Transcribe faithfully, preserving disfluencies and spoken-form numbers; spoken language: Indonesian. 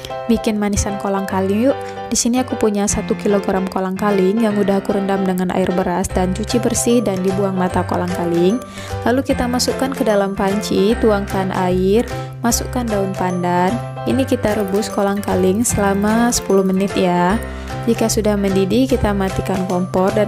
bikin manisan kolang-kaling yuk. Di sini aku punya satu kilogram kolang-kaling yang udah aku rendam dengan air beras dan cuci bersih dan dibuang mata kolang-kaling. Lalu kita masukkan ke dalam panci, tuangkan air, masukkan daun pandan. Ini kita rebus kolang-kaling selama sepuluh menit ya. Jika sudah mendidih, kita matikan kompor dan